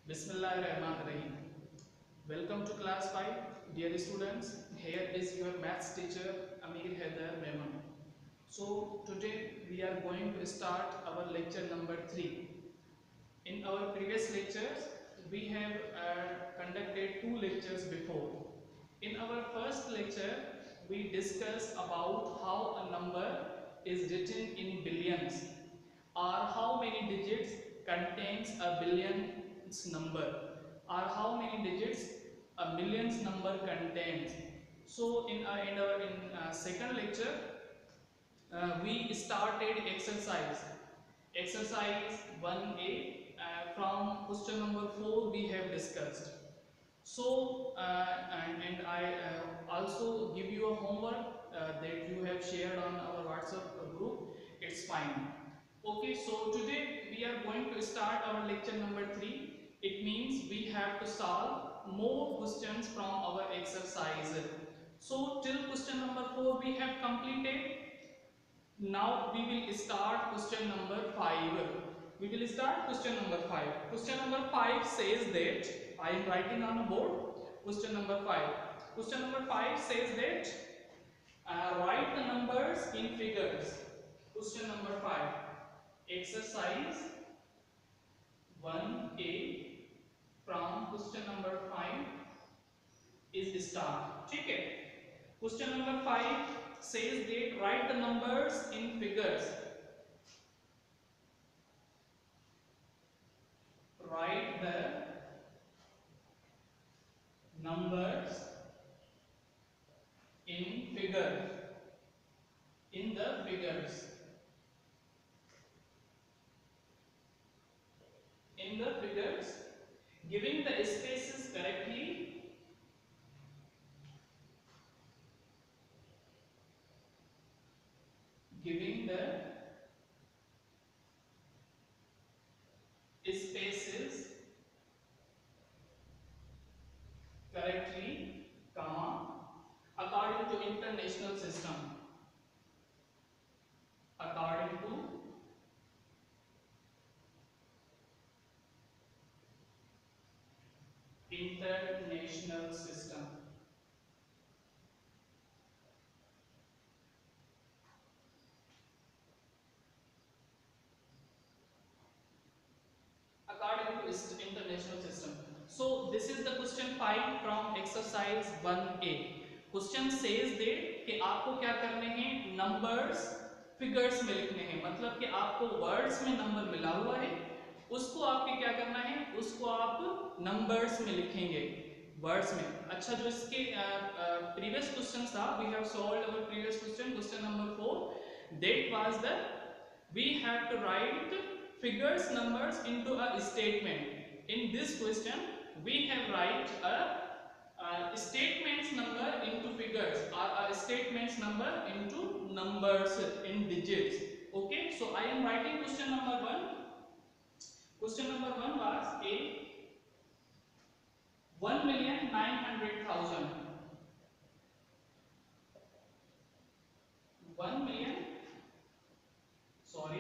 Bismillahirrahmanirrahim. Welcome to class 5, dear students. Here is your maths teacher Amir Haider Memon. So today we are going to start our lecture number 3. In our previous lectures we have conducted 2 lectures before. In our first lecture we discussed about how a number is written in billions or how many digits contains a billions number or how many digits a millions number contains. So in second lecture we started exercise 1a. From question number 4 we have discussed. So and I also give you a homework that you have shared on our WhatsApp group. It's fine. Okay, so today we are going to start our lecture number 3. It means we have to solve more questions from our exercise. So till question number 4 we have completed. Now we will start question number 5. We will start question number 5. Question number 5 says that, I am writing on a board. Question number 5. Question number 5 says that write the numbers in figures. Question number 5. Exercise 1a from question number 5 is start. ठीक है. Question number 5 says that write the numbers in figures. Write the numbers in figures. In the figures. In the figures, giving the spaces correctly. Giving the spaces correctly, comma, according to international system. According to international system. According to international system. So this is the question 5 from exercise 1a. Question says that कि आपको क्या करने हैं, numbers figures में लिखने हैं. मतलब कि आपको वर्ड्स में नंबर मिला हुआ है, उसको आपके क्या करना है, उसको आप नंबर्स में लिखेंगे, वर्ड्स में. अच्छा, जो इसके प्रीवियस क्वेश्चन था, we have solved our previous question, question number 4. That was the we have to write figures numbers into a statement. In this question we have write a statements number into figures or a statements number into numbers in digits. Okay, so I am writing question number 1. Question number 1 was a 1,900,000. 1 million, sorry,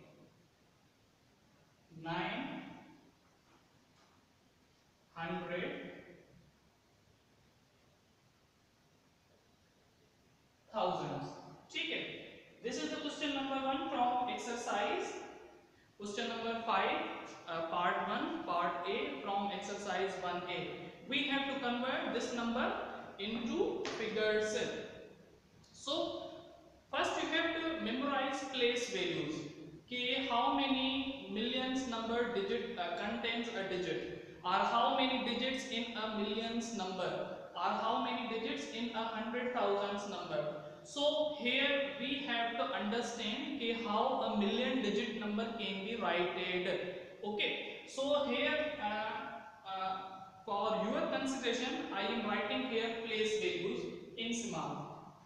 900,000. ठीक है. This is the question number 1 from exercise. Question number 5, part 1, part A from exercise 1A. We have to convert this number into figures. So first you have to memorize place values. कि how many millions number digit contains a digit, or how many digits in a millions number, or how many digits in a 100,000 number. So here we have to understand कि how a million digit number can be written. Okay, so here for your consideration I am writing here place values in small.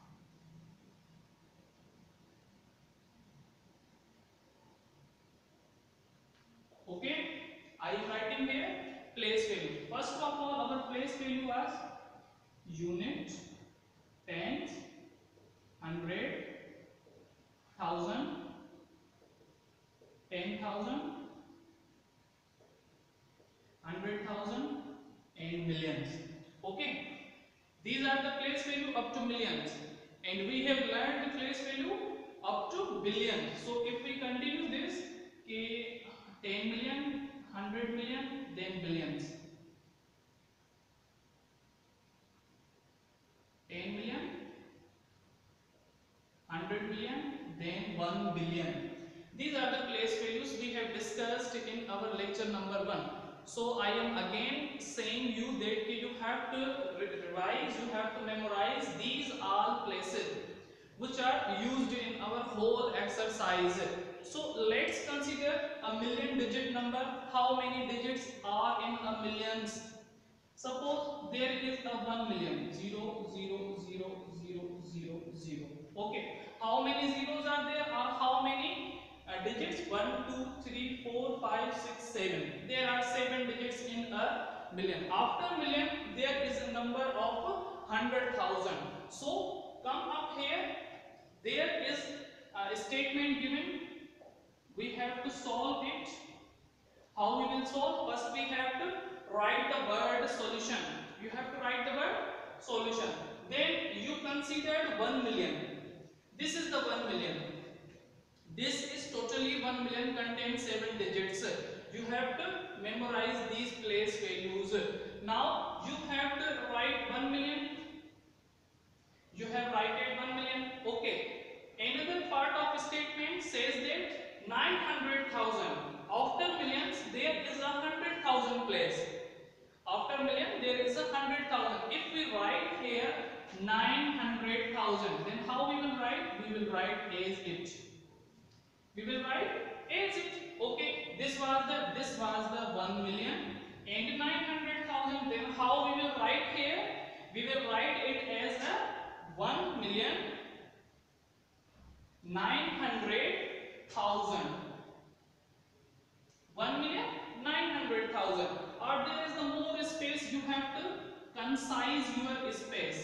Okay, I am writing here place value. First of all, our place value was unit, tens, hundred, thousand, 10,000, 100,000, and millions. Okay, these are the place value up to millions, and we have learned the place value up to billion. So if we continue this, कि 10 million, 100 million, then billions. 10 million, 100 million, then 1 billion. These are the place values we have discussed in our lecture number 1. So I am again saying you that you have to revise, you have to memorize these all places which are used in our whole exercise. So let's consider a million digit number. How many digits are in a millions? Suppose there is a 1 million, 0, 0, 0, 0, 0, 0. Okay, how many zeros are there, or how many digits? 1, 2, 3, 4, 5, 6, 7. There are 7 digits in a million. After million, there is a number of 100,000. So come up here. There is a statement given. We have to solve it. How we will solve? First we have to write the word solution. You have to write the word solution. Then you considered 1 million. This is the 1 million. This is totally 1 million, contains 7 digits. You have to memorize these place values. Now you have to write 1 million. You have written 1 million. Okay. Another part of statement says that 900,000. After millions, there is a 100,000 place. After million, there is a 100,000. If we write here 900,000, then how we will write? We will write as it. We will write as it. Okay. This was the 1 million and 900,000. Then how we will write here? We will write it as a 1 million 900,000. 1,900,000. Or there is the more space, you have to concise your space.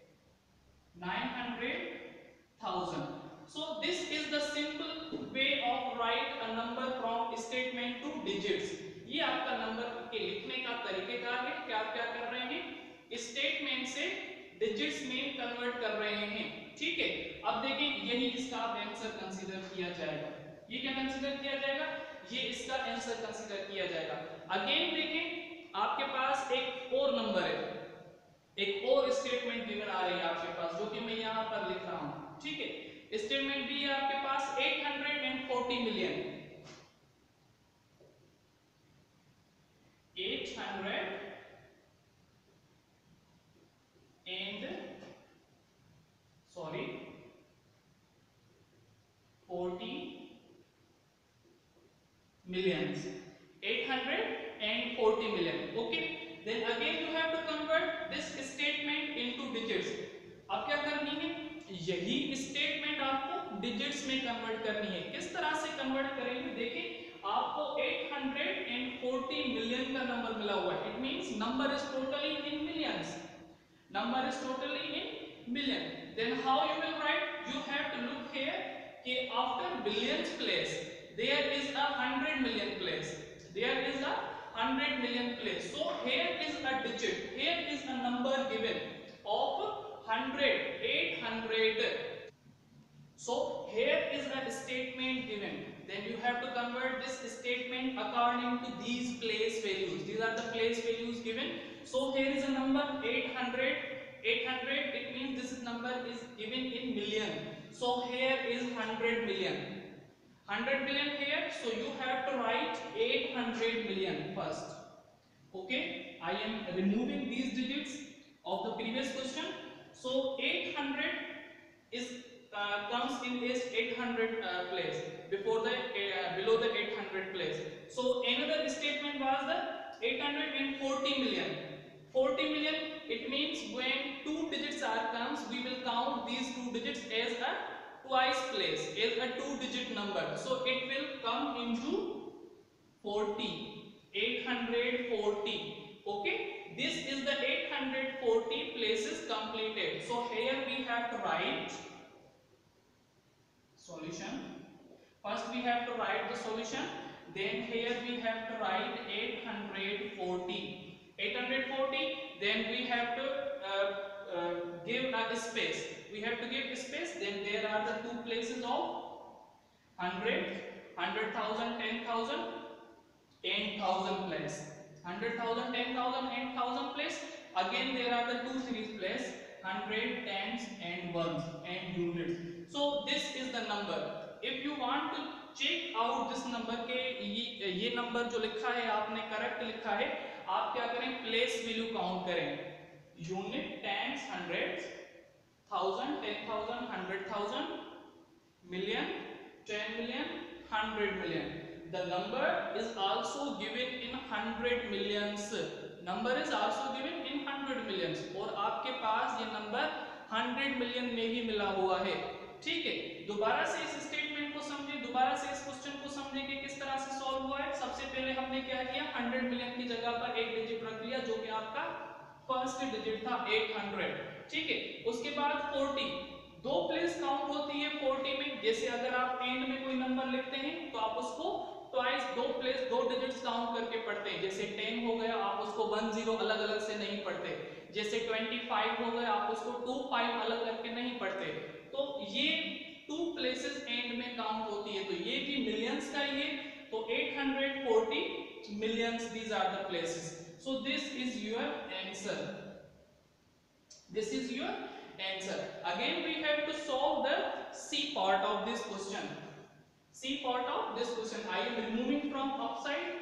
900,000. So this is the simple way of write a number from statement to digits. ये आपका number के लिखने का तरीकेकार है कि आप क्या कर रहे हैं, स्टेटमेंट से डिजिट्स में कन्वर्ट कर रहे हैं. ठीक है, अब देखें यही इसका आंसर कंसीडर किया जाएगा. ये क्या कंसीडर किया जाएगा? ये इसका आंसर कंसीडर किया जाएगा. अगेन देखें, आपके पास एक और नंबर है, एक और स्टेटमेंट गिवन आ रही है आपके पास, जो कि मैं यहां पर लिख रहा हूं. ठीक है, स्टेटमेंट भी है आपके पास 840 million. 40 millions. 840 million. Okay, then again you have to convert this statement into digits. अब क्या करनी है, यही स्टेटमेंट आपको डिजिट्स में कन्वर्ट करनी है. किस तरह से कन्वर्ट करेंगे? देखिए, आपको 840 मिलियन का नंबर मिला हुआ है. It means number is totally in millions. Number is totally in million. Then how you will write? You have to look here कि after billions place there is a 100 million place. There is a 100 million place. So here is a digit. Here is a number given of 100, 800. So here is a statement given. Then you have to convert this statement according to these place values. These are the place values given. So here is a number 800. 800, it means this number is given in million. So here is 100 million. 100 million here. So you have to write 800 million first. Okay, I am removing these digits of the previous question. So 800 is comes in this 800 place before the below the 800 place. So another statement was the 840 million. 40 million, it means when two digits are comes, we will count these two digits as a twice place, as a two-digit number. So it will come into 40. 840. Okay, this is the 840 places completed. So here we have to write solution. First we have to write the solution. Then here we have to write 840. 840 space, we have to give space. Then there are the two places of 100, 100,000, 10,000 and 1,000 place. 100,000, 10,000 and 1,000 place. Again there are the two series place, 100, tens and ones and units. So this is the number. If you want to check out this number के ये number जो लिखा है आपने correct लिखा है, आप क्या करें, प्लेस वैल्यू काउंट करें, unit, tens, hundreds, 1,000, 10,000, 100,000, million, 10 million, 100 million. The number is also given in 100 millions. Number is also given in 100 millions. और आपके पास ये नंबर 100 मिलियन में ही मिला हुआ है। ठीक है, दोबारा से इस स्टेटमेंट को समझे, दोबारा से इस क्वेश्चन को समझे कि किस तरह से सॉल्व हुआ है। सबसे पहले हमने क्या किया, 100 मिलियन की जगह पर एक डिजिट रख लिया जो कि आपका फर्स्ट डिजिट था 800। ठीक है, उसके बाद 40, दो प्लेस काउंट होती है 40 में। जैसे अगर आप एंड में कोई नंबर लिखते हैं तो आप उसको ट्वाइस, दो प्लेस, दो डिजिट्स काउंट करके पढ़ते हैं। जैसे 10 हो गया, आप उसको 1 0 अलग अलग से नहीं पढ़ते। जैसे 25 हो गया, आप उसको 2 5 अलग करके नहीं पढ़ते। तो ये टू प्लेसेस एंड में काउंट होती है। तो ये भी मिलियंस का ही है, तो 840 millions, these are the places. So this is your answer, this is your answer. Again we have to solve the C part of this question. C part of this question, I am removing from upside.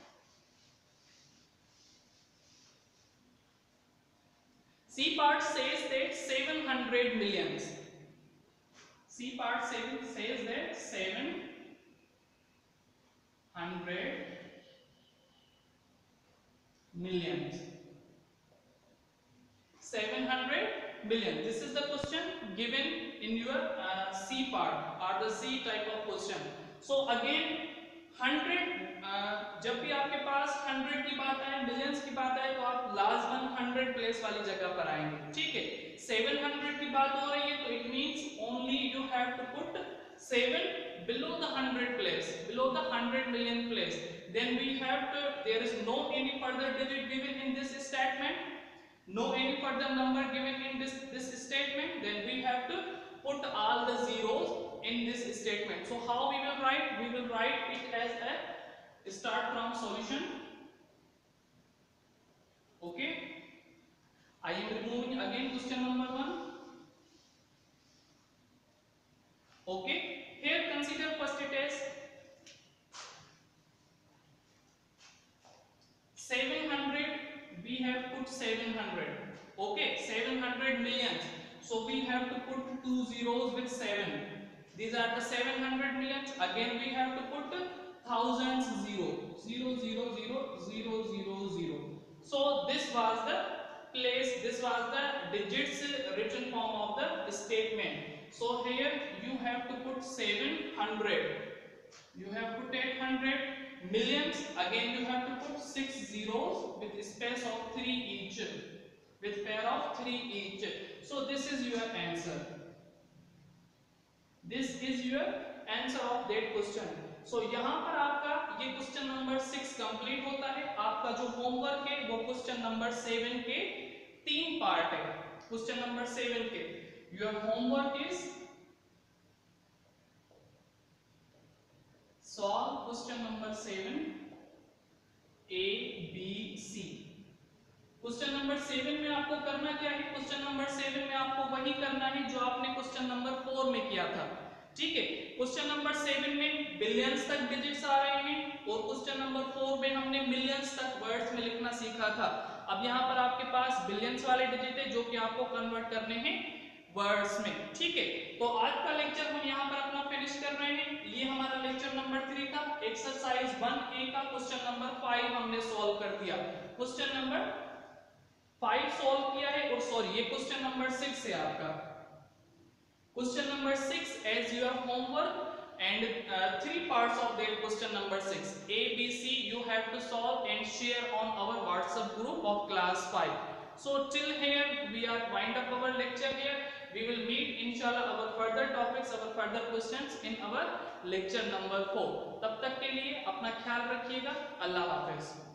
C part says that 700 millions. C part says that 700 millions. 700 billion. This is the question given in your C part or the C type of question. So again 100, जब भी आपके पास 100 की बात आए, millions की बात आए, तो आप लास्ट वन 100 प्लेस वाली जगह पर आएंगे। ठीक है, 700 की बात हो रही है तो it means only you have to put 7 below the 100 place, below the 100 million place. Then we have to, there is no any further digit given in this statement, no any further number given in this statement. Then we have to put all the zeros in this statement. So how we will write, we will write it as a start from solution. Okay, I am removing again question number 1. Okay, here consider first it as 700, we have put 700. Okay, 700 millions, so we have to put two zeros with 7. These are the 700 millions. Again we have to put thousands, 0 0 0 0 0 0 0. So this was the place, this was the digits written form of the statement. So here you have to put 700, you have put 800 millions. Again you have to put 6 zeros with space of 3 each, with pair of 3 each. So this is your answer, this is your answer of that question. So यहाँ पर आपका ये question number 6 complete होता है। आपका जो homework है वो क्वेश्चन नंबर 7 के 3 पार्ट है। क्वेश्चन नंबर 7 के your homework is solve question number 7 A B C। क्वेश्चन नंबर 7 में आपको करना क्या है, क्वेश्चन नंबर 7 में आपको वही करना है जो आपने क्वेश्चन नंबर 4 में किया था। ठीक है, क्वेश्चन नंबर 7 में बिलियंस तक डिजिट्स आ रहे हैं और क्वेश्चन नंबर 4 में हमने मिलियंस तक वर्ड्स में लिखना सीखा था। अब यहाँ पर आपके पास बिलियंस वाले डिजिट है जो कि आपको कन्वर्ट करने हैं वर्ड्स में। ठीक है, तो आज का लेक्चर हम यहाँ पर अपना फिनिश कर रहे हैं। ये हमारा लेक्चर नंबर 3 था। एक्सरसाइज 1A का क्वेश्चन नंबर 5 हमने सॉल्व कर दिया, क्वेश्चन नंबर 5 सॉल्व किया है। और सॉरी, ये क्वेश्चन नंबर 6 है आपका। Question number 6 as your homework and 3 parts of that question number 6 A B C you have to solve and share on our WhatsApp group of class 5. So till here we are wind up our lecture here. We will meet inshallah our further topics, our further questions in our lecture number 4. तब तक के लिए अपना ख्याल रखिएगा। अल्लाह हाफिज।